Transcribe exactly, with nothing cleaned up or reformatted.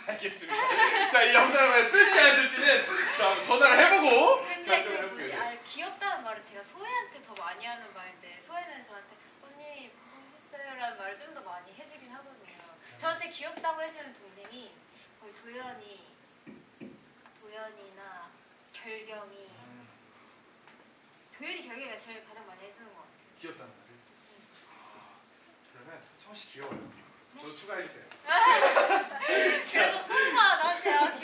알겠습니다. 자, 이 영상을 쓸지 안 쓸지는 자, 한번 전화를 해보고 근데 결정을 그 해볼게요. 뭐지? 아, 귀엽다는 말을 제가 소혜한테 더 많이 하는 말인데 소혜는 저한테 언니 멋있어요 라는 말을 좀 더 많이 해주긴 하거든요. 저한테 귀엽다고 해주는 동생이 거의 도연이 도연이나 결경이 음. 도연이 결경이가 제일 가장 많이 해주는 것 같아요. 귀엽다는 말을? 그러면 성씨 귀여워요. 네? 저도 추가해주세요. 그래도 소혜가 나한테 아,